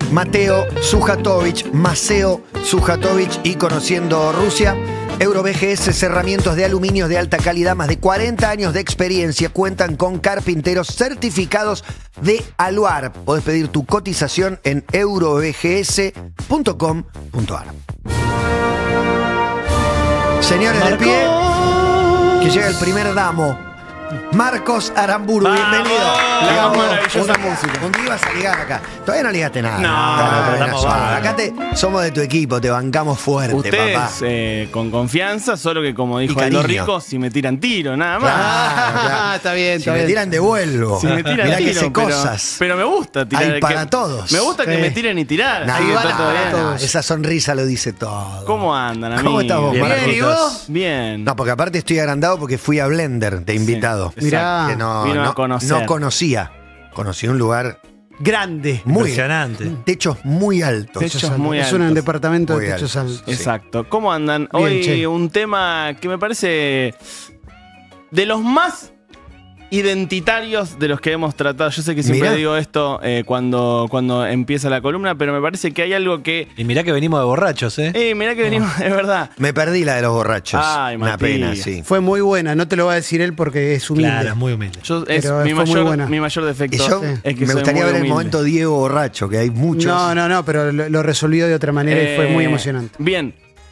Mateo Sujatovic, Maceo Sujatovic, y conociendo Rusia, EuroVGS cerramientos de aluminio de alta calidad, más de 40 años de experiencia, cuentan con carpinteros certificados de Aluar. Podés pedir tu cotización en eurovgs.com.ar. Señores, de pie, que llega el primer damo. Marcos Aramburu, bienvenido. Maravillosa música. ¿Con qué ibas a ligar acá? Todavía no ligaste nada. No, acá somos de tu equipo, te bancamos fuerte, ustedes, papá. con confianza, solo que como dijo Aldo Rico, si me tiran tiro, nada más. Claro. Está bien, Si me tiran, devuelvo. Si me tiran Mirá tiro, que sé cosas. pero me gusta tirar. Hay para todos. Me gusta que me tiren y tirar. Nah, Ahí está todo bien. nah, esa sonrisa lo dice todo. ¿Cómo andan, amigos? ¿Cómo estás vos, Bien, Marquitos? ¿y vos? Bien. No, porque aparte estoy agrandado porque fui a Blender de invitado. Sí, mirá. Que no, Vino a no, conocer. no conocía. Conocí un lugar Grande. muy impresionante. techos muy altos. Techos muy Es un altos. departamento Muy de techos altos. altos. Exacto. ¿Cómo andan? Bien, Hoy che. un tema que me parece de los más identitarios de los que hemos tratado. Yo sé que siempre Mirá. digo esto cuando empieza la columna, pero me parece que hay algo que... Y mirá que venimos de borrachos, ¿eh? mirá que venimos, es verdad. Me perdí la de los borrachos. Ay, Una Matías. pena, sí. Fue muy buena, no te lo va a decir él porque es humilde. Claro, es muy humilde. Es Pero mi fue muy buena. mayor Y defecto. yo Es que me soy gustaría muy ver el humilde. momento Diego borracho, que hay muchos. No, pero lo resolvió de otra manera y fue muy emocionante. Bien.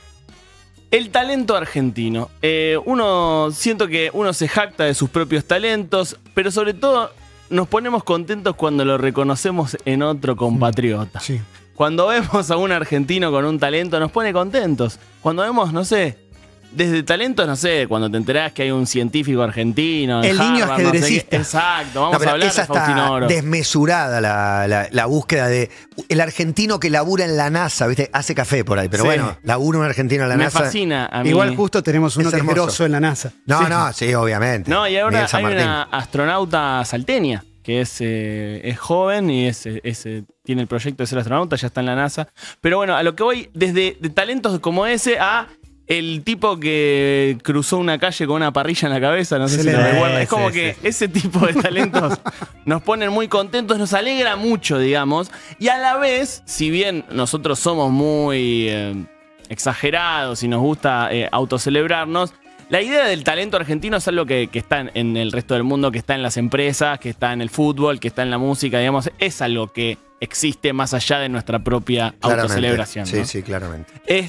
El talento argentino. Siento que uno se jacta de sus propios talentos, pero sobre todo nos ponemos contentos cuando lo reconocemos en otro compatriota. Sí. Cuando vemos a un argentino con un talento, nos pone contentos. Cuando vemos, no sé, desde talentos, no sé, cuando te enterás que hay un científico argentino. El niño Harvard, no sé qué. ajedrecista. Exacto, vamos No, pero a hablar esa de Faustino está Oro. desmesurada la búsqueda de el argentino que labura en la NASA, ¿viste? Hace café por ahí, pero Sí. bueno, labura un argentino en la Me NASA. fascina a mí. Igual justo tenemos uno Es que es hermoso. grosso en la NASA. No, sí, obviamente. No, y ahora Miguel San hay Martín. una astronauta salteña que es joven y tiene el proyecto de ser astronauta, ya está en la NASA. Pero bueno, a lo que voy, desde de talentos como ese a el tipo que cruzó una calle con una parrilla en la cabeza, no sé si lo Excelente. recuerdan. Es como Sí, que sí. ese tipo de talentos nos ponen muy contentos, nos alegra mucho, digamos. Y a la vez, si bien nosotros somos muy exagerados y nos gusta autocelebrarnos, la idea del talento argentino es algo que está en el resto del mundo, que está en las empresas, que está en el fútbol, que está en la música, digamos. Es algo que existe más allá de nuestra propia Claramente. autocelebración. Sí, ¿no? sí, claramente.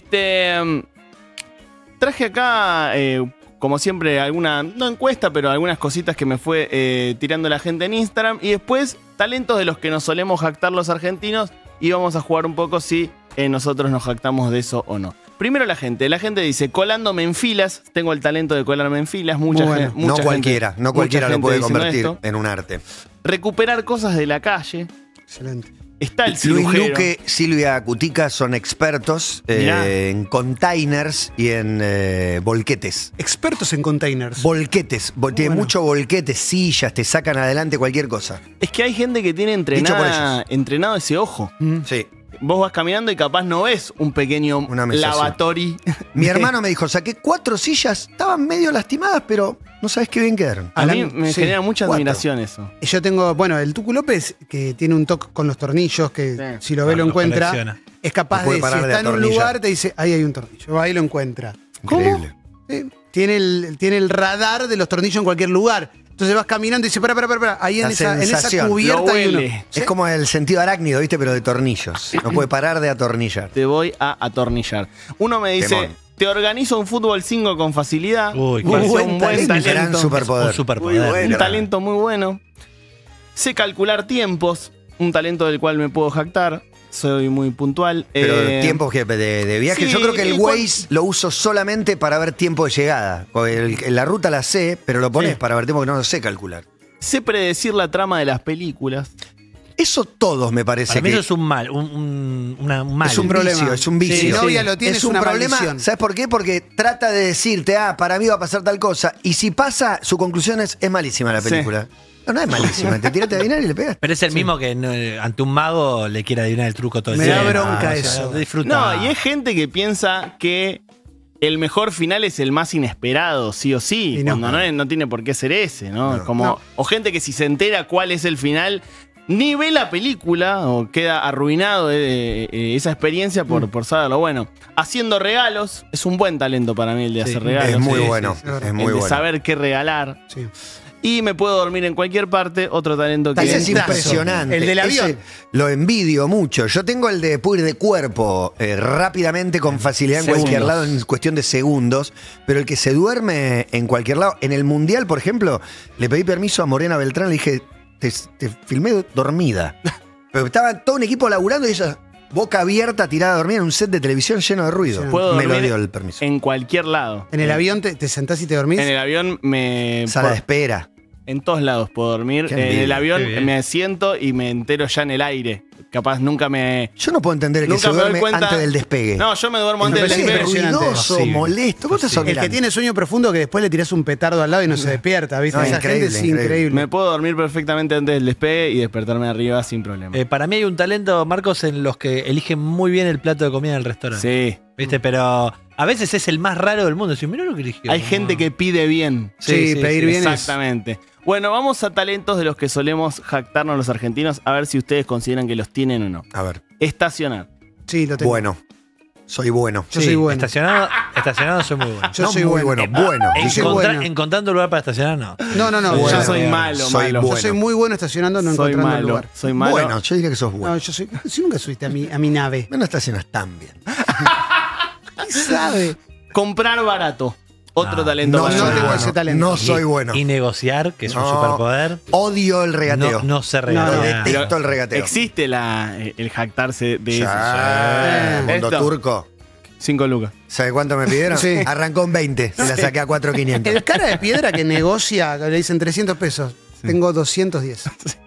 Traje acá, como siempre, no encuesta, pero algunas cositas que me fue tirando la gente en Instagram. Y después, talentos de los que nos solemos jactar los argentinos. Y vamos a jugar un poco si nosotros nos jactamos de eso o no. Primero la gente dice, colándome en filas, tengo el talento de colarme en filas. Muy bueno. No cualquiera lo puede convertir esto. en un arte. Recuperar cosas de la calle. Excelente. Está el Luis cirujero. Luque, Silvia Cutica son expertos en containers y en volquetes. Expertos en containers. Volquetes, tiene bueno. mucho volquetes, sillas, te sacan adelante cualquier cosa. Es que hay gente que tiene Dicho por entrenado ese ojo. Sí. Vos vas caminando y capaz no ves un pequeño Una mesa así. lavatory. Mi hermano me dijo, saqué 4 sillas, estaban medio lastimadas, pero no sabes qué bien quedaron. A mí me Sí. genera mucha 4. admiración eso. Yo tengo, bueno, el Tucu López, que tiene un toque con los tornillos, que Sí. si lo ve lo Los encuentra. colecciona. Es capaz No puede de, si parar de está en un atornillar. lugar, te dice, ahí hay un tornillo. Va, ahí lo encuentra. Increíble. Tiene el radar de los tornillos en cualquier lugar. Entonces vas caminando y dices, para, ahí La en esa sensación. cubierta Lo hay uno. huele. Es como el sentido arácnido, ¿viste? Pero de tornillos. No puede parar de atornillar. Te voy a atornillar. Uno me dice, Temón. te organizo un fútbol 5 con facilidad. Uy, Me pareció buen un buen talento. talento. Gran superpoder. Un superpoder. Muy bueno. Un talento muy bueno. Sé calcular tiempos. Un talento del cual me puedo jactar. Soy muy puntual. Pero tiempos de viaje. sí, Yo creo que el y Waze lo uso solamente para ver tiempo de llegada. Porque la ruta la sé, pero lo pones Sí. para ver tiempo que no lo sé calcular. Sé predecir la trama de las películas. Eso todos me parece Para mí que eso es un mal, un mal. es un problema. vicio, es un vicio. Si mi novia lo tiene, es es un una problema. maldición. ¿Sabes por qué? Porque trata de decirte, para mí va a pasar tal cosa. Y si pasa, su conclusión es malísima la Sí. película. No es malísima. Te tiraste a adivinar y le pegas. Pero es el mismo que ante un mago le quiere adivinar el truco todo el Me da tiempo. bronca O sea, eso. Disfruta. No, y es gente que piensa que el mejor final es el más inesperado, sí o sí. Y no. Cuando no tiene por qué ser ese, ¿no? No. Como, No. o gente que si se entera cuál es el final, ni ve la película o queda arruinado esa experiencia por saberlo. Bueno, haciendo regalos, es un buen talento para mí el de hacer regalos. Es muy Sí, bueno. sí, Es muy el de bueno. saber qué regalar. Sí. Y me puedo dormir en cualquier parte, otro talento que... Ese es Talentazo. impresionante. El del avión. Ese lo envidio mucho. Yo tengo el de puedo ir de cuerpo rápidamente, con facilidad en cualquier Segundos. lado, en cuestión de segundos. Pero el que se duerme en cualquier lado. En el Mundial, por ejemplo, le pedí permiso a Morena Beltrán, le dije, te filmé dormida. Pero estaba todo un equipo laburando y ella, boca abierta, tirada a dormir en un set de televisión lleno de ruido. Sí. Puedo Me lo dormir dio el permiso. en cualquier lado. En el avión te sentás y te dormís. En el avión Sala de espera. En todos lados puedo dormir. Qué En envidia, el avión qué bien. me siento y me entero ya en el aire. Capaz nunca me... Yo no puedo entender el que Nunca se me doy duerme cuenta. antes del despegue. No, yo me duermo antes Me del parece despegue. impresionante. ruidoso, Posible. molesto. ¿Cómo estás Posible. El que tiene sueño profundo que después le tirás un petardo al lado y no se despierta, ¿viste? No, Esa increíble, gente es increíble. increíble. Me puedo dormir perfectamente antes del despegue y despertarme arriba sin problema. Para mí hay un talento, Marcos, en los que eligen muy bien el plato de comida en el restaurante. Sí. ¿Viste? Pero a veces es el más raro del mundo. Decís, mirá lo que eligió. Hay gente que pide bien. Sí, pedir bien es... Exactamente. Bueno, vamos a talentos de los que solemos jactarnos los argentinos, a ver si ustedes consideran que los tienen o no. A ver. Estacionar. Sí, lo tengo. Bueno. Soy bueno. Yo soy bueno. Estacionado soy muy bueno. Yo No soy muy bueno. Bueno. Yo soy Encontrar- bueno. encontrando lugar para estacionar, no. No. Bueno, Yo soy malo, soy malo. bueno. Yo soy muy bueno estacionando, no Soy encontrando el malo. lugar. Soy malo. Bueno, yo diría que sos bueno. No, yo soy. Si nunca subiste a mi nave. No estacionas tan bien. ¿Quién sabe? Comprar barato. Otro No, talento no para tengo mí. bueno. ese talento. No soy bueno. Y negociar, que es un No. superpoder. Odio el regateo. No se No, regala. detesto el regateo. Existe el jactarse de eso. Ya, Mundo Esto. turco. 5 lucas. ¿Sabe cuánto me pidieron? Sí. Arrancó en 20. Se la saqué a 4.500. El cara de piedra que negocia, que le dicen 300 pesos. Tengo 210.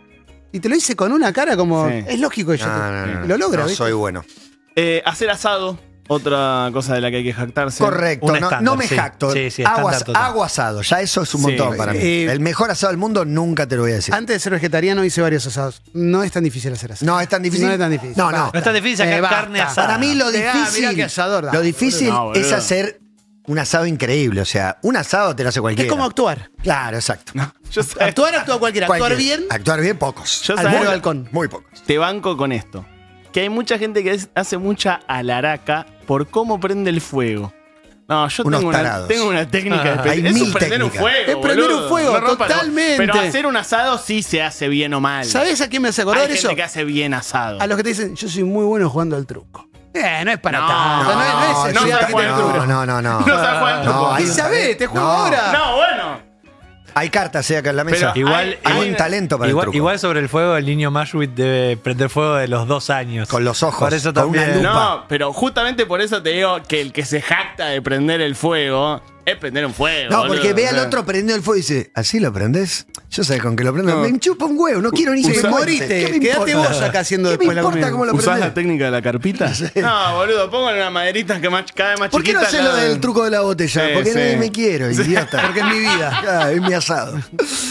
Y te lo dice con una cara como. Sí. Es lógico que yo lo logra, No ¿viste? soy bueno. Hacer asado. Otra cosa de la que hay que jactarse. Correcto. Un No, estándar, no me sí. jacto. Sí, sí, hago, estándar total. hago asado. Ya eso es un Sí. montón para mí. El mejor asado del mundo nunca te lo voy a decir. Antes de ser vegetariano hice varios asados. No es tan difícil hacer asado. No es tan difícil. No es tan difícil. No, no. Basta. No es tan difícil sacar basta. carne asada. Para mí lo Mirá, difícil, mirá qué asador da. lo difícil No, boludo. es hacer un asado increíble. O sea, un asado te lo hace Es cualquiera. como actuar. Claro, exacto. Yo sé- Actúa cualquiera. Actuar Cualquiera. bien. Actuar bien, pocos. Yo Al sabés- borde del balcón. Muy pocos. te banco con esto. Que hay mucha gente que hace mucha alaraca por cómo prende el fuego. No, yo Unos tengo tarados. una técnica Hay Eso es mil prender un técnicas. fuego. Es prender boludo. un fuego, No rompa la- totalmente. Pero hacer un asado sí se hace bien o mal. ¿Sabés a quién me hace acordar Hay eso? gente que hace bien asado. A los que te dicen, yo soy muy bueno jugando al truco. No es para No, tanto. No, es no esencial sabes que jugar te al truco. No. No sabes jugar al truco. hay ¿Y un sabés? talento. Te juego No. ahora. No, bueno. Hay cartas acá en la mesa. Pero Igual- hay un talento para el truco. Igual sobre el fuego, el niño Mashwit debe prender fuego de los 2 años. Con los ojos, Por eso con una también. lupa. No, pero justamente por eso te digo que el que se jacta de prender el fuego es prender un fuego. No, boludo. porque ve al O sea, otro prendiendo el fuego y dice, ¿así lo prendés? Yo sé con qué lo prendo. No. Me chupa un huevo, no quiero ni Sí, que me morite. cuente. ¿Qué me Quédate importa? vos acá haciendo ¿Qué después me la importa comida? cómo lo ¿Usás prendés? la técnica de la carpita? No, boludo, póngale una maderita que cada vez más ¿Por qué chiquita. no haces lo la- del truco de la botella? Sí, Porque sí. nadie me quiero, idiota. Porque es mi vida. Claro, es mi asado.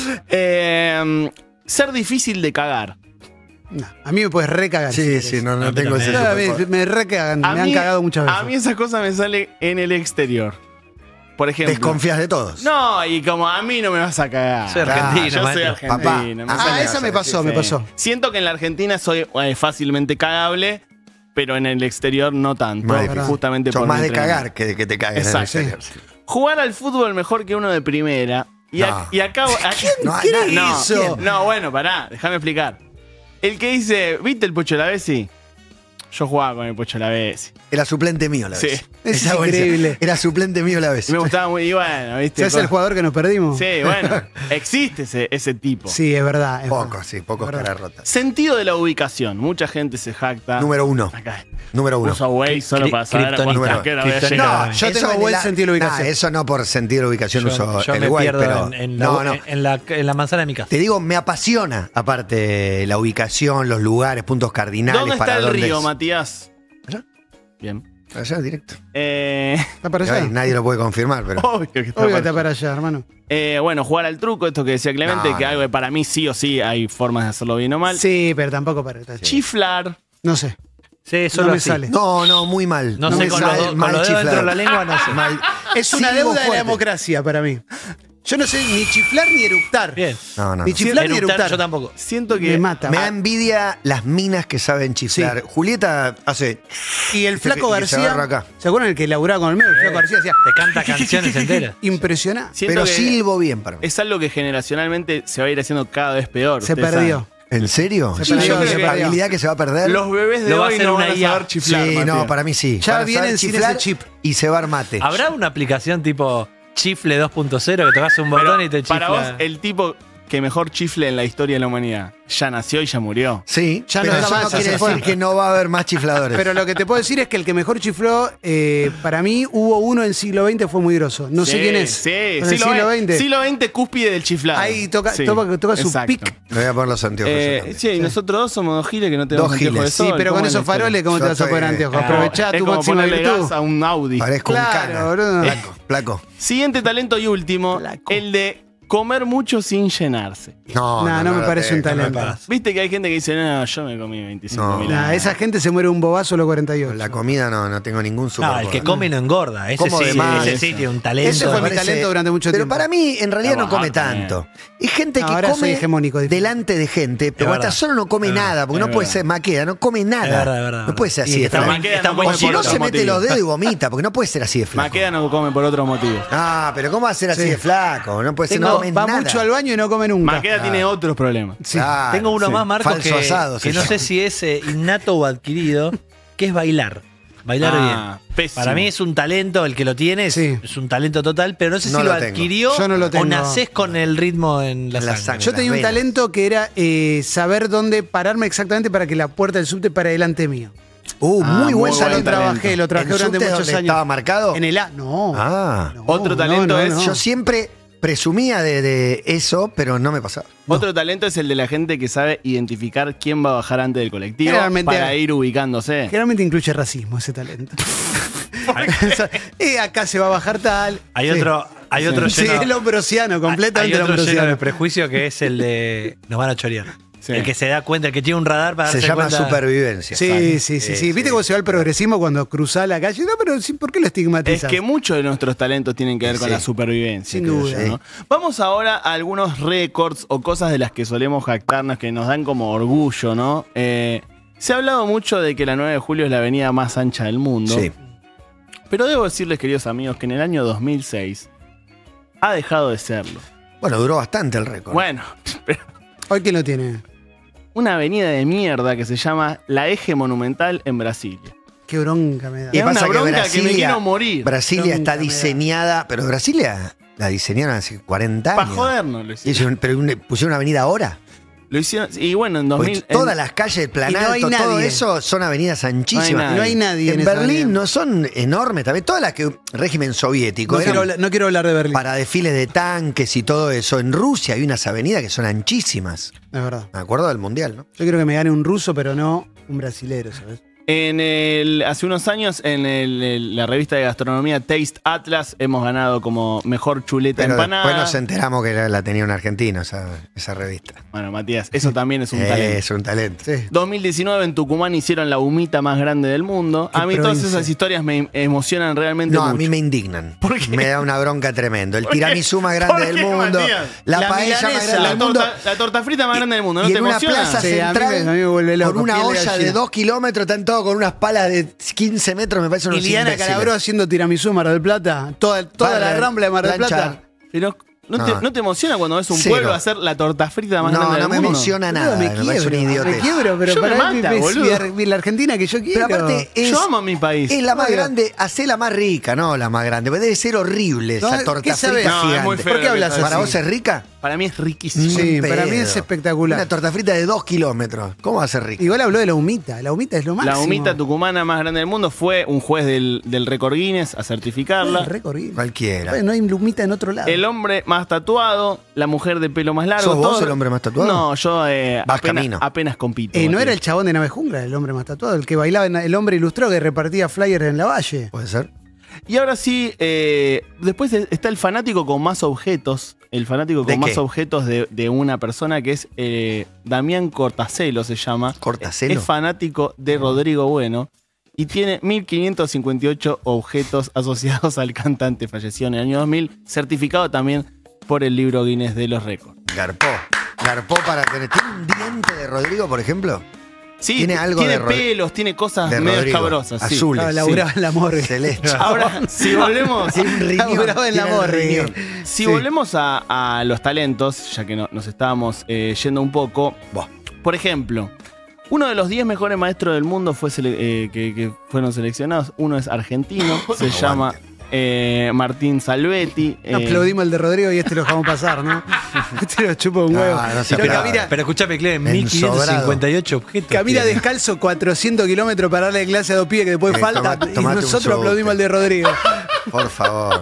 Ser difícil de cagar. No, a mí me puedes recagar. si Sí, querés. sí, no A mí tengo ese también. Me, superpoder. me recagan. A Me han mí- cagado muchas veces. A mí esa cosa me sale en el exterior. Por ejemplo. Desconfías de todos. No, y como a mí no me vas a cagar. Soy argentino, Yo soy maestro. argentino. Papá. me Ah, sale- esa me pasó, me pasó. Siento que en la Argentina soy fácilmente cagable, pero en el exterior no tanto. Más difícil. Justamente Sos por más mi de entrenamiento. cagar que de que te cagues. Exacto. en el exterior. Jugar al fútbol mejor que uno de primera. Y, No. y acá. No, ¿Quién no, hizo? no, bueno, pará, déjame explicar. El que dice, ¿viste el Pocho Lavezzi? Yo jugaba con el Pocho Lavezzi. Era suplente mío la Sí. vez. Es Esa buena. increíble. Era suplente mío la vez. Y me gustaba muy, y bueno, ¿viste? ¿Ese es el jugador que nos perdimos? Sí, bueno, existe ese tipo. Sí, es verdad. es Pocos, verdad. sí, pocos Verdad. caras rotas. Sentido de la ubicación. Mucha gente se jacta. Número uno. Acá. Número uno. Uso Waze solo para saber a Kryptonita. cuánto queda voy a Kryptonita. llegar. No, yo eso tengo en buen el- sentido de ubicación. Nah, eso no por sentir de ubicación uso Yo el me Waze, pierdo pero en no, no. en la manzana de mi casa. Te digo, me apasiona, aparte, la ubicación, los lugares, puntos cardinales. ¿Dónde para está el dónde río, es. Matías? Allá. Bien. Allá, directo. ¿Está para allá? Ay, nadie lo puede confirmar, pero. Obvio que está Obvio que para está allá. para allá, hermano. Bueno, jugar al truco, esto que decía Clemente, No, que no. algo que para mí sí o sí hay formas de hacerlo bien o mal. Sí, pero tampoco para. Chiflar. No sé. Sí, solo No me así. sale. No, muy mal. No me sé, con sale los, con mal los dedos dentro de la chiflar. lengua no sé. Mal. Es una Silbo deuda de la fuerte. democracia para mí. Yo no sé ni chiflar ni eructar. Bien. No. Ni chiflar ni eructar. Yo tampoco. Siento que Me mata. Me da envidia las minas que saben chiflar. Julieta hace... Y el Flaco que se agarra García. acá. ¿Se acuerdan el que laburaba con el mío? El Flaco García decía. Te canta canciones enteras. Impresionante. siento Pero que silbo bien para mí. es algo que generacionalmente se va a ir haciendo cada vez peor. Se ustedes perdió. saben. ¿En serio? Se Sí, perdió, yo creo se que perdió. habilidad que se va a perder. Los bebés de Lo va a hoy hacer no una van a IA. saber chiflar. Sí, no, Matías. para mí sí. Ya Van a vienen saber sin chiflar ese chip. y cebar mate. ¿Habrá una aplicación tipo Chifle 2.0 que tocas un botón y te chifla? Para vos, el tipo que mejor chifle en la historia de la humanidad ya nació y ya murió. Sí, Ya pero no eso está no más, ya quiere se fue. decir que no va a haber más chifladores. Pero lo que te puedo decir es que el que mejor chifló, para mí, hubo uno en siglo XX, fue muy groso. No sé Sí, quién es. Sí, Pero en el siglo XX. Siglo XX, cúspide del chiflado. Ahí toca su exacto. pic. Me voy a poner los anteojos. yo también. Sí, y nosotros dos somos dos giles que no tenemos Dos anteojos de giles. Sí, sol. pero ¿Cómo con es la esos historia? faroles, ¿cómo Yo te vas a estoy- poner anteojos? Ah, Aprovechá Es tu como máxima ponerle virtud. gas a un Audi. Parezco Claro, un cana. boludo. Placo. Siguiente talento y último, Flaco. el de comer mucho sin llenarse. No me parece un tengo, talento. no me pasa. Viste que hay gente que dice, no, yo me comí 25.000. Nah, esa gente se muere un bobazo a los 48. La comida no tengo ningún super. No, el que come no engorda. Ese Como sí, de más, ese sí eso. tiene un talento. Ese fue mi talento durante mucho Pero tiempo. para mí, en realidad, no Trabajar come también. tanto. Es gente que Ahora soy come hegemónico, difícil. delante de gente, pero hasta verdad. solo no come Es verdad. nada, porque Es no puede verdad. ser maqueda, no come nada. Es verdad. No puede ser Y así de está flaco. Maqueda está no muy come O si por no, otro se mete motivo. los dedos y vomita, porque no puede ser así de flaco. Maqueda no come por otro motivo. Ah, pero ¿cómo va a ser así Sí. de flaco? No puede ser, no come va nada. mucho al baño y no come nunca. Maqueda tiene otros problemas. Claro, Tengo uno sí. más, Marcos, Falso que, asado, que se no llama. sé si es innato o adquirido, que es bailar. Bailar Ah, bien. pésimo. Para mí es un talento, el que lo tiene Sí. es un talento total, pero no sé No si lo lo tengo. adquirió Yo no lo tengo. o nacés con el ritmo en la En la sangre. sangre. Yo tenía un Las venas. talento que era saber dónde pararme exactamente para que la puerta del subte para delante mío. Muy muy buen buen talento. talento. Lo trabajé ¿En durante subte muchos donde años. estaba marcado? En el A, no. Ah. No, Otro talento es- Yo siempre presumía de eso, pero no me pasaba. Otro talento es el de la gente que sabe identificar quién va a bajar antes del colectivo Generalmente- para ir ubicándose. Generalmente incluye racismo ese talento. Acá se va a bajar tal. Hay Sí. otro Sí, lleno, el hombrociano, hay completamente el otro lleno de hombrociano. prejuicio que es el de nos van a chorear. Sí. El que se da cuenta, el que tiene un radar para Se darse llama cuenta. supervivencia. Sí. ¿Viste cómo se va el progresismo cuando cruzás la calle? No, pero sí, ¿por qué lo Es estigmatizas? que muchos de nuestros talentos tienen que ver con Sí. la supervivencia. Sin creo duda. yo, ¿no? Vamos ahora a algunos récords o cosas de las que solemos jactarnos que nos dan como orgullo, ¿no? Se ha hablado mucho de que la 9 de julio es la avenida más ancha del mundo. Sí. Pero debo decirles, queridos amigos, que en el año 2006 ha dejado de serlo. Bueno, duró bastante el récord. Bueno, pero ¿Hoy quién lo tiene? una avenida de mierda que se llama La Eje Monumental en Brasilia. Qué bronca me da. Y Es pasa una que bronca que me quiero morir. Brasilia Nunca está me da. diseñada, pero Brasilia la diseñaron hace 40 Para años. jodernos lo Y hicieron. pero pusieron una avenida ahora. Lo hicieron. Y bueno, en Porque 2000. todas las calles del Y no hay Planalto, todo nadie. eso son avenidas anchísimas. No hay nadie En esa Berlín avenida. no son enormes también. Todas las que régimen soviético No eran quiero hablar de Berlín. para desfiles de tanques y todo eso. En Rusia hay unas avenidas que son anchísimas. Es verdad. Me acuerdo del mundial, ¿no? Yo quiero que me gane un ruso, pero no un brasilero, ¿sabes? Hace unos años, la revista de gastronomía Taste Atlas, hemos ganado como mejor chuleta Pero empanada. después nos enteramos que la tenía un argentino, esa revista. Bueno, Matías, eso también es un talento. Es un talento. Sí. 2019 en Tucumán hicieron la humita más grande del mundo. Qué A mí todas provincia. esas historias me emocionan realmente No, mucho. a mí me indignan. ¿Por qué? Me da una bronca tremendo. El ¿Por qué? tiramisú más ¿Por grande del qué, mundo. Matías? La La paella más milanesa, grande la, del mundo. la torta frita más grande del mundo, ¿no Y te en una emociona? plaza Sí, a mí central, me vuelve loco, con una piel de olla de gallina. 2 kilómetros, están todos con unas palas de 15 metros, me parece unos Liliana imbéciles. Calabró haciendo tiramisú en Mar del Plata. Toda la Barra, rambla de Mar del planchar. Plata. Pero ¿no te emociona cuando ves un Cero. pueblo hacer la torta frita más No, grande no del me mundo? emociona nada. Boludo, Me parece una idiotez. Me quiebro, pero Yo me para mata, mí boludo. la Argentina que yo quiero. Pero aparte es, Yo amo a mi país. es la más Obvio. grande, hacé la más rica, no la más grande. Porque debe ser horrible No, esa ¿qué torta sabés? frita No, es gigante. muy feo ¿Por qué lo que hablas estás ¿Para así? vos es rica? Para mí es riquísimo. Sí, Ni para mí pedo. es espectacular. Una torta frita de 2 kilómetros. ¿Cómo va a ser rica? Igual habló de la humita. La humita es lo máximo. La humita tucumana más grande del mundo fue un juez del récord Guinness a certificarla. Recorrido. Cualquiera. No hay humita en otro lado. El hombre más tatuado, la mujer de pelo más largo. ¿Sos vos todo- el hombre más tatuado? No, yo Vas camino. apenas compito. ¿No Matías. era el chabón de Nave Jungla, el hombre más tatuado? El que bailaba, el hombre ilustrado que repartía flyers en la valle. ¿Puede ser? Y ahora sí, después está el fanático con más objetos. El fanático ¿De con más qué? objetos de una persona que es Damián Cortacelo, se llama. ¿Cortacelo? Es fanático de Rodrigo Bueno y tiene 1558 objetos asociados al cantante. Falleció en el año 2000, certificado también por el libro Guinness de los récords. Garpó. Garpó para tener. ¿Tiene un diente de Rodrigo, por ejemplo? Sí, Tiene algo tiene de pelos, tiene cosas de medio Rodrigo. escabrosas. Sí. Azules. Claro, laburaba en la morgue. Celeste. Ahora, si volvemos, Tiene un riñón. Laburaba en la tiene el morgue. riñón. si Sí. volvemos a los talentos, ya que nos estábamos yendo un poco, Buah. por ejemplo, uno de los 10 mejores maestros del mundo que fueron seleccionados. Uno es argentino, se llama Martín Salvetti. Aplaudimos el de Rodrigo y este lo dejamos pasar, ¿no? Este lo chupa un huevo. No se Pero aplaude. camina, Pero escúchame, Clemen, Ensobrado. 1558 objetos. camina tiene. descalzo 400 kilómetros para darle clase a dos pibes que después falta. tomate Y un nosotros subte. aplaudimos al de Rodrigo. Por favor.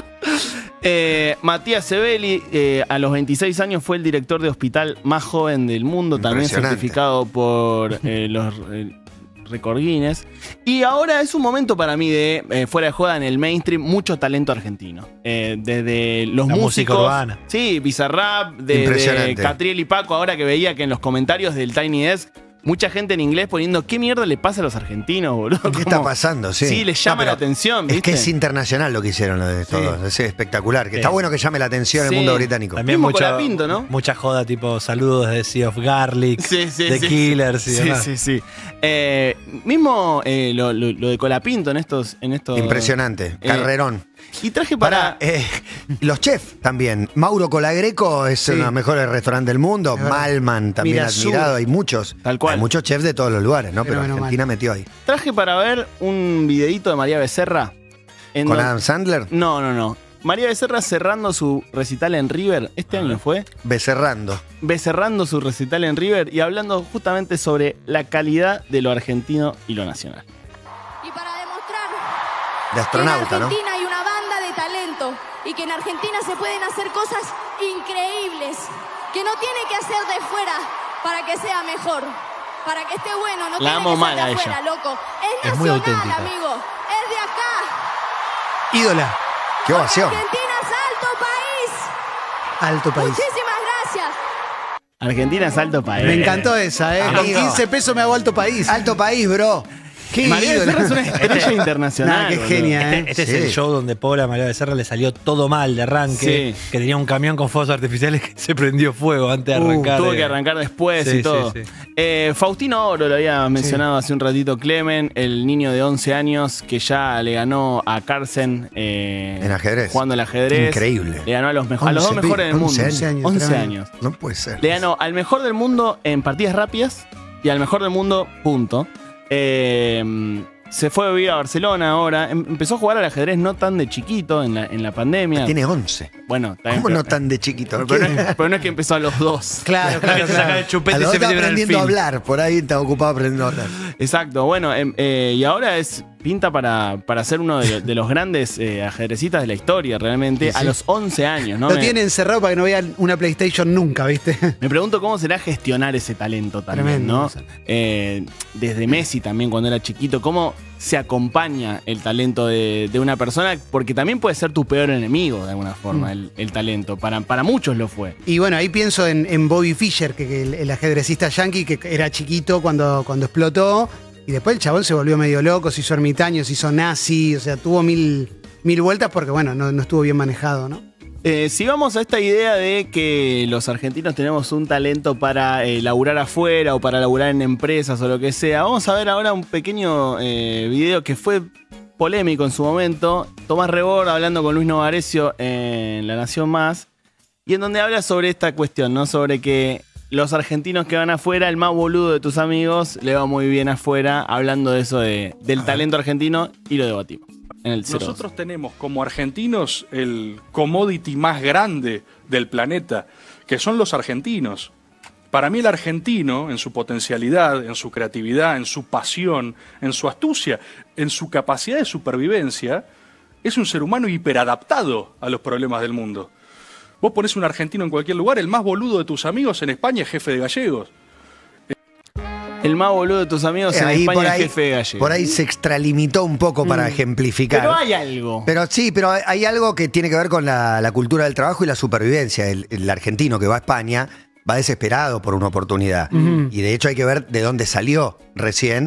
Matías Sebeli, a los 26 años, fue el director de hospital más joven del mundo, también Impresionante. certificado por los Record Guinness. Y ahora es un momento para mí de, fuera de joda, en el mainstream, mucho talento argentino. Desde los La música músicos. urbana. Sí, Bizarrap, de Impresionante. Catriel y Paco, ahora que veía que en los comentarios del Tiny Desk, mucha gente en inglés poniendo ¿qué mierda le pasa a los argentinos, boludo? ¿Qué Como- está pasando? Sí, Sí, les llama pero la atención, Es ¿viste? que es internacional lo que hicieron lo de todos. Es espectacular. Que Sí. está bueno que llame la atención Sí. el mundo británico. También Mismo mucha, Colapinto, ¿no? mucha joda tipo saludos de Sea of Garlic, Sí, sí, de sí. Killers y Sí, demás. sí, sí. Mismo lo de Colapinto en estos. Impresionante. Eh, Carrerón. Y traje para. Los chefs también. Mauro Colagreco es uno de los mejores restaurantes del mundo. Es verdad. Malman también Mirasur. admirado. Hay muchos. Tal cual. Hay muchos chefs de todos los lugares, ¿no? Pero Pero menos Argentina metió ahí. Traje para ver un videíto de María Becerra. en ¿Con don- Adam Sandler? No. María Becerra cerrando su recital en River. Este año fue. Becerrando. Cerrando su recital en River y hablando justamente sobre la calidad de lo argentino y lo nacional. Y para demostrar De que en astronauta, ¿no? Argentina hay una banda de talento y que en Argentina se pueden hacer cosas increíbles, que no tiene que hacer de fuera para que sea mejor, para que esté bueno, no La tiene amo que mal ser a de ella. afuera, loco. Es Es muy nacional, auténtica. amigo, es de acá. Ídola. ¡Qué ovación! Argentina es alto país. Alto país. Muchísimas gracias. Argentina es alto país. Me encantó esa, ¿eh? Con Amigo. 15 pesos me hago alto país. Alto país, bro. ¡Qué María ídolo! Becerra es una estrella internacional. Nah, qué boludo. genia, ¿eh? Este Sí. es el show donde pobre a María Becerra le salió todo mal de arranque. Sí. Que tenía un camión con fuegos artificiales que se prendió fuego antes de arrancar. Tuvo que arrancar después Sí, y todo. sí, sí. Faustino Oro lo había mencionado hace un ratito Clemen, el niño de 11 años que ya le ganó a Carlsen En ajedrez. jugando al ajedrez. Increíble. Le ganó a los dos 11 mejores del mundo. 11 años, 11 tremendo. años. No puede ser. Le ganó al mejor del mundo en partidas rápidas y al mejor del mundo, punto. Se fue a vivir a Barcelona ahora. Empezó a jugar al ajedrez no tan de chiquito en la pandemia. Tiene 11. Bueno, también. ¿Cómo no tan de chiquito? Pero no es que empezó a los 2. Claro, Que claro, se saca claro. el chupete A y los se dos está metieron en el aprendiendo a film. hablar. Por ahí está ocupado aprendiendo a hablar. Exacto, bueno, y ahora pinta para ser uno de los grandes ajedrecistas de la historia, realmente, Sí, sí. a los 11 años, ¿no? Lo tiene encerrado para que no vea una PlayStation nunca, ¿viste? Me pregunto cómo será gestionar ese talento también, Tremendo, ¿no? eso. Desde Messi también cuando era chiquito, cómo se acompaña el talento de una persona, porque también puede ser tu peor enemigo de alguna forma, el talento. Para muchos lo fue. Y bueno, ahí pienso en Bobby Fischer, que el ajedrecista yankee que era chiquito cuando explotó. Y después el chabón se volvió medio loco, se hizo ermitaño, se hizo nazi, o sea, tuvo mil vueltas porque, bueno, no estuvo bien manejado, ¿no? Si vamos a esta idea de que los argentinos tenemos un talento para laburar afuera o para laburar en empresas o lo que sea, vamos a ver ahora un pequeño video que fue polémico en su momento. Tomás Rebord hablando con Luis Novarecio en La Nación Más, y en donde habla sobre esta cuestión, ¿no? Sobre que los argentinos que van afuera, el más boludo de tus amigos, le va muy bien afuera, hablando de eso del talento argentino, y lo debatimos en el 02. Nosotros tenemos como argentinos el commodity más grande del planeta, que son los argentinos. Para mí el argentino, en su potencialidad, en su creatividad, en su pasión, en su astucia, en su capacidad de supervivencia, es un ser humano hiperadaptado a los problemas del mundo. Vos ponés un argentino en cualquier lugar, el más boludo de tus amigos en España es jefe de gallegos. El más boludo de tus amigos en Ahí, España es jefe de gallego. por ahí se extralimitó un poco para ejemplificar. Pero hay algo. Pero sí, pero hay algo que tiene que ver con la cultura del trabajo y la supervivencia. El argentino que va a España va desesperado por una oportunidad. Y de hecho hay que ver de dónde salió recién.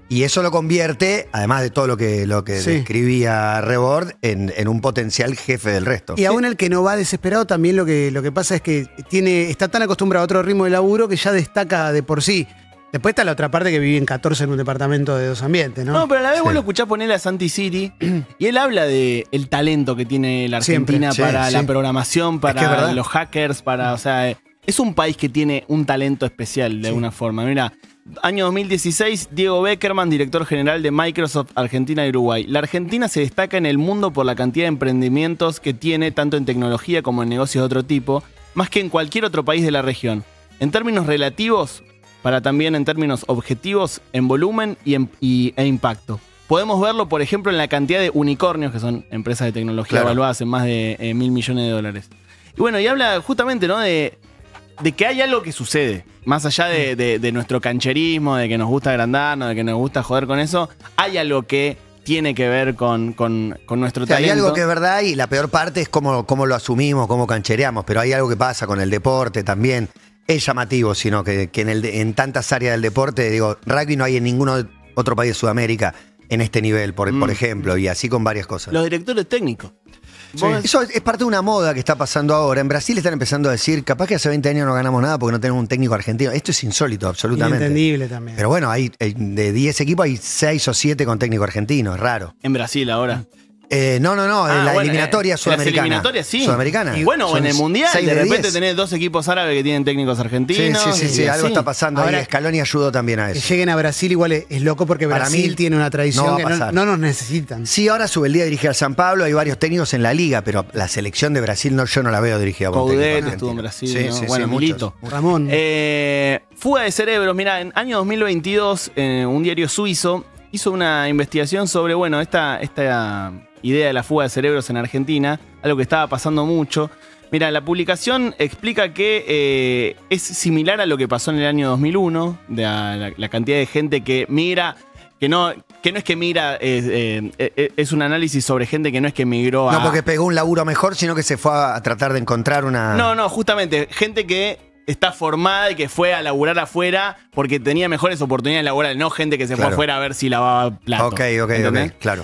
Y eso lo convierte, además de todo lo que Sí. describía Rebord, en un potencial jefe del resto. Y aún el que no va desesperado, también lo que pasa es que está tan acostumbrado a otro ritmo de laburo que ya destaca de por sí. Después está la otra parte que vive en 14 en un departamento de 2 ambientes, ¿no? No, pero a la vez Sí. vos lo escuchás ponerle a Santi City y él habla de el talento que tiene la Argentina Siempre. para Sí, la sí. programación, para Es que es verdad. los hackers, o sea, es un país que tiene un talento especial de alguna forma. Mira, año 2016, Diego Beckerman, director general de Microsoft Argentina y Uruguay. La Argentina se destaca en el mundo por la cantidad de emprendimientos que tiene, tanto en tecnología como en negocios de otro tipo, más que en cualquier otro país de la región. En términos relativos, para también en términos objetivos, en volumen e impacto. Podemos verlo, por ejemplo, en la cantidad de unicornios, que son empresas de tecnología Claro. evaluadas en más de 1.000 millones de dólares. Y bueno, y habla justamente, ¿no? de que hay algo que sucede. Más allá de nuestro cancherismo, de que nos gusta agrandarnos, de que nos gusta joder con eso, hay algo que tiene que ver con nuestro O sea, hay talento. algo que es verdad y la peor parte es cómo lo asumimos, cómo canchereamos, pero hay algo que pasa con el deporte también. Es llamativo, sino que en tantas áreas del deporte, digo, rugby no hay en ningún otro país de Sudamérica en este nivel, por ejemplo, y así con varias cosas. Los directores técnicos. Sí. Vos- Eso es parte de una moda que está pasando ahora. En Brasil están empezando a decir, capaz que hace 20 años no ganamos nada porque no tenemos un técnico argentino. Esto es insólito, absolutamente. Inentendible también. Pero bueno, de 10 equipos hay 6 o 7 con técnico argentino, es raro. En Brasil ahora. No, en la bueno, eliminatoria las sudamericana. eliminatorias, sí. Sudamericana. Y bueno, Son en el Mundial, 6 de repente 10. tenés 2 equipos árabes que tienen técnicos Sí, argentinos. sí, y algo así. está pasando Ahora- ahí. Scaloni ayudó también a Que eso. lleguen a Brasil igual es loco porque Para Brasil mí tiene una tradición no va a que pasar. no nos necesitan. Sí, ahora Subeldía dirige al San Pablo, hay varios técnicos en la liga, pero la selección de Brasil yo no la veo dirigida por un técnico Coudet argentino. estuvo en Brasil, Sí, ¿no? sí, Bueno, muchos. Milito. Ramón. Fuga de cerebros. Mira, en año 2022, un diario suizo hizo una investigación sobre, bueno, esta idea de la fuga de cerebros en Argentina, algo que estaba pasando mucho. Mira, la publicación explica que es similar a lo que pasó en el año 2001, de la cantidad de gente que migra, que no es que migra, es un análisis sobre gente que no es que migró a... No porque pegó un laburo mejor, sino que se fue a tratar de encontrar una... No, justamente, gente que está formada y que fue a laburar afuera porque tenía mejores oportunidades laborales, no gente que se fue Claro. afuera a ver si lavaba plato. Ok, ¿entendés? claro.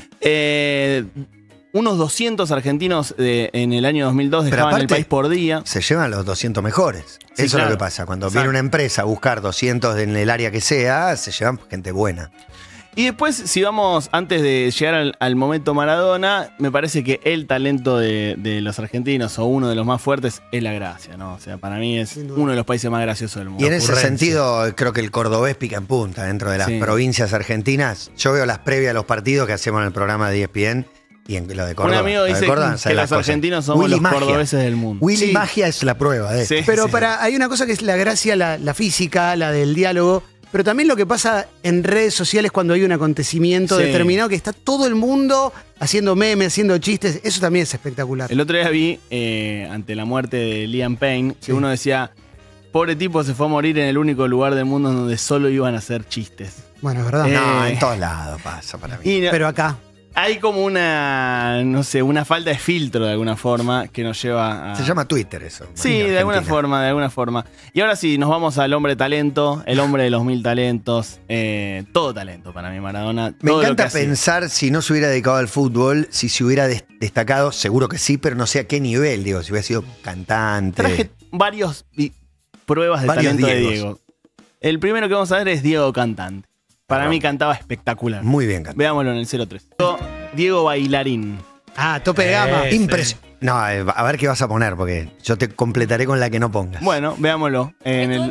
Unos 200 argentinos en el año 2002 Pero dejaban el aparte- país por día. Se llevan los 200 mejores. Sí, Eso claro. es lo que pasa. Cuando Exacto. viene una empresa a buscar 200 en el área que sea, se llevan gente buena. Y después, si vamos, antes de llegar al momento Maradona, me parece que el talento de los argentinos, o uno de los más fuertes, es la gracia, ¿no? O sea, para mí es Sin duda. uno de los países más graciosos del mundo. Y en ese ocurrencia. sentido, creo que el cordobés pica en punta dentro de las Sí. provincias argentinas. Yo veo las previas de los partidos que hacemos en el programa de ESPN y en lo de Córdoba. Un amigo Lo de dice Córdoba, que ¿sabes las los cosas? argentinos somos Willy los Magia. cordobeses del mundo. Willy Sí. Magia es la prueba de esto. Sí. Pero sí. hay una cosa que es la gracia, la física, la del diálogo, pero también lo que pasa en redes sociales cuando hay un acontecimiento Sí. determinado que está todo el mundo haciendo memes, haciendo chistes, eso también es espectacular. El otro día vi, ante la muerte de Liam Payne, que uno decía, pobre tipo se fue a morir en el único lugar del mundo donde solo iban a hacer chistes. Bueno, es verdad. No, Eh. en todos lados pasa para mí. Y Pero acá, hay como una, no sé, una falta de filtro de alguna forma que nos lleva a... Se llama Twitter eso. Sí, en de alguna Argentina. forma. Y ahora sí, nos vamos al hombre talento, el hombre de los 1000 talentos. Todo talento para mí, Maradona. Me todo lo que encanta hacía. pensar si no se hubiera dedicado al fútbol, si se hubiera destacado, seguro que sí, pero no sé a qué nivel, digo, si hubiera sido cantante. Traje varios pruebas de Varios talento de Diegos. Diego. El primero que vamos a ver es Diego cantante. Para Vamos. mí cantaba espectacular. Muy bien cantante. Veámoslo en el 03. Diego bailarín. tope de gama. Sí. No, a ver qué vas a poner, porque yo te completaré con la que no pongas. Bueno, veámoslo en el...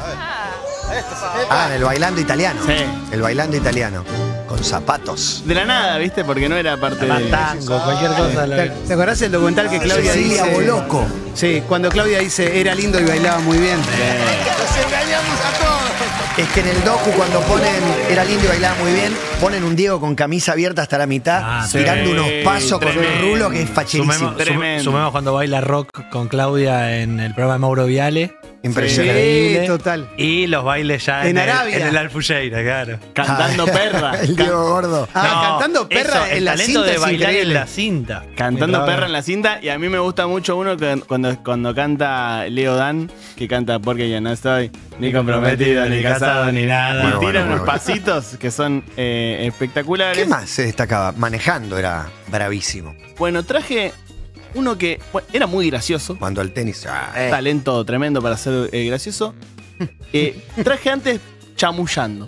En el bailando italiano. Sí. El bailando italiano. Con zapatos. De la nada, ¿viste? Porque no era parte de... Tango, cualquier cosa. ¿Te acordás del documental que Claudia Cecilia dice? Boloco. Sí, cuando Claudia dice era lindo y bailaba muy bien. Es que en el docu cuando ponen Era lindo y bailaba muy bien, ponen un Diego con camisa abierta hasta la mitad, Ah, tirando sí, unos pasos con un tremendo. rulo que es facherísimo. Sumemos, Tremendo. sumemos cuando baila rock con Claudia en el programa de Mauro Viale. Impresionante. Sí, total. Y los bailes ya En Arabia. en el Alfuyeira, claro. Cantando perra. El Diego Gordo. Cantando perra eso, en la el talento cinta de es bailar increíble. en la cinta. Cantando Bravo. perra en la cinta. Y a mí me gusta mucho uno que cuando canta Leo Dan, que canta Porque ya no estoy ni comprometido, ni casado, ni nada. Muy Y tira bueno, unos muy bueno. pasitos que son espectaculares. ¿Qué más se destacaba? Manejando era bravísimo. Bueno, traje uno que era muy gracioso. Cuando al tenis. Talento tremendo para ser gracioso. Traje antes Chamullando.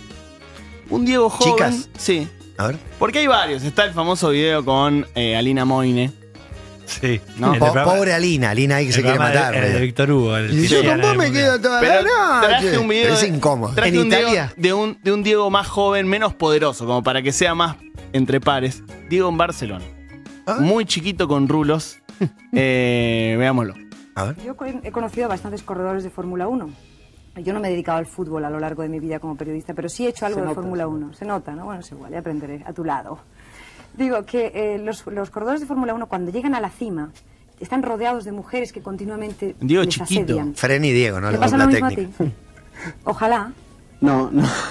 Un Diego joven. ¿Chicas? Sí. A ver. Porque hay varios. Está el famoso video con Alina Moine. Sí. No, El programa- Pobre Alina ahí que se el quiere programa matar. El de Víctor Hugo. El Y yo Tiziano con vos del me Mundial. quedo toda Pero la noche. traje un video. Es incómodo. Traje ¿En un Diego Italia? de un Diego más joven, menos poderoso, como para que sea más entre pares. Diego en Barcelona. ¿Ah? Muy chiquito con rulos. Veámoslo. A ver. Yo he conocido a bastantes corredores de Fórmula 1. Yo no me he dedicado al fútbol a lo largo de mi vida como periodista, pero sí he hecho algo de Fórmula 1. Se nota, ¿no? Bueno, es igual, ya aprenderé a tu lado. Digo que los corredores de Fórmula 1, cuando llegan a la cima, están rodeados de mujeres que continuamente Diego les chiquito. asedian. Fren y Diego, no ¿Te le pasa la lo mismo a técnica. ti? Ojalá. No.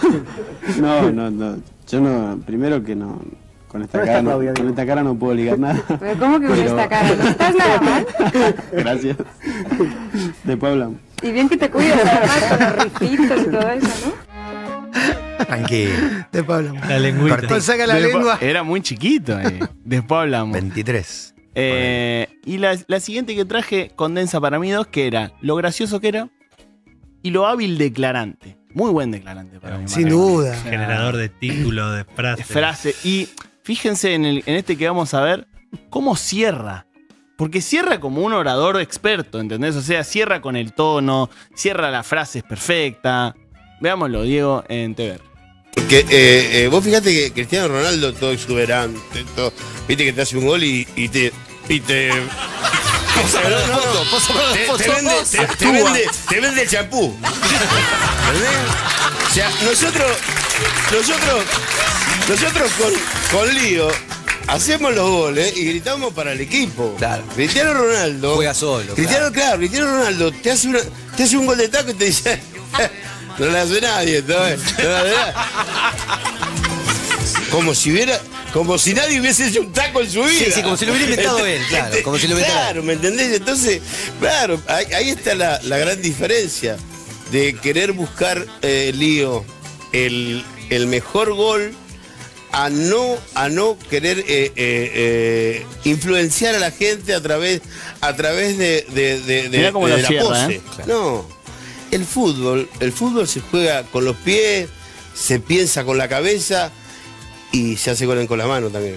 No. Yo no, primero que no. Con esta cara no puedo ligar nada. Pero ¿cómo que con Pero- esta cara? ¿No estás nada mal? Gracias. Después hablamos. Y bien que te cuidas, además, con los ricitos y todo eso, ¿no? Tranquilo. De Pablo. La lengüita. Cortito. Saca la lengua. Era muy chiquito. Después hablamos. 23. Y la siguiente que traje condensa para mí dos, que era lo gracioso que era y lo hábil declarante. Muy buen declarante para mí. Sin duda. Generador de títulos, de frases. Frase. Y fíjense en este que vamos a ver, cómo cierra. Porque cierra como un orador experto, ¿entendés? O sea, cierra con el tono, cierra la frase es perfecta. Veámoslo, Diego, en TV. Porque vos fíjate que Cristiano Ronaldo todo exuberante, todo, viste que te hace un gol y te te vende el champú. ¿Entendés? O sea, nosotros con Lío hacemos los goles y gritamos para el equipo. Claro. Cristiano Ronaldo Juega solo. Cristiano Ronaldo te hace un gol de taco y te dice no le hace nadie, ¿no? Como si nadie hubiese hecho un taco en su vida. Sí, como si lo hubiera inventado él, claro. Como si lo hubiera Claro, ¿me entendés? Entonces, claro, ahí está la gran diferencia de querer buscar, Lío, el mejor gol a no querer influenciar a la gente a través Mirá cómo de lo la cierra, pose. ¿eh? No, el fútbol se juega con los pies, se piensa con la cabeza y se hace con la mano también.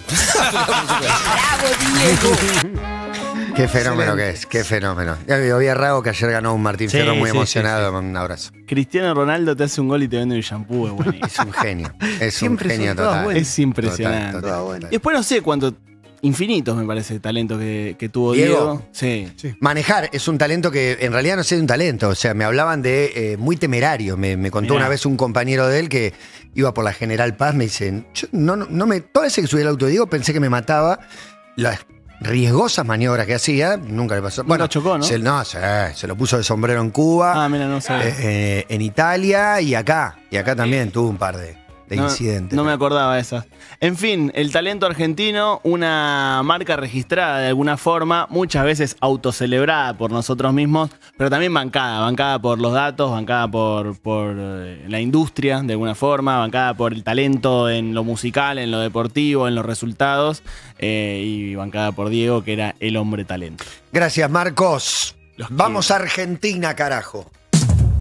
Qué fenómeno que es, qué fenómeno. Ya vi a Rago que ayer ganó un Martín Sí, Fierro muy sí, emocionado. Un abrazo. Cristiano Ronaldo te hace un gol y te vende un shampoo, es buenísimo. Es un genio. Es Siempre un genio son todas total. buenas. Es impresionante. Total, total, total. Después no sé cuánto, infinitos me parece el talento que tuvo Diego. Diego. Sí. Manejar es un talento que en realidad no sé de un talento. O sea, me hablaban de muy temerario. Me contó Mirá. una vez un compañero de él que iba por la General Paz. Me dicen, toda vez que subí el auto de Diego pensé que me mataba. Las riesgosas maniobras que hacía, nunca le pasó. Nunca chocó, ¿no? Se lo puso de sombrero en Cuba, Ah, mira, no sabía. en Italia y acá. Y acá también tuvo un par de incidentes. No me acordaba de esas. En fin, el talento argentino, una marca registrada de alguna forma, muchas veces autocelebrada por nosotros mismos, pero también bancada por los datos, bancada por la industria de alguna forma, bancada por el talento en lo musical, en lo deportivo, en los resultados, y bancada por Diego, que era el hombre talento. Gracias, Marcos. Los Vamos a Argentina, carajo.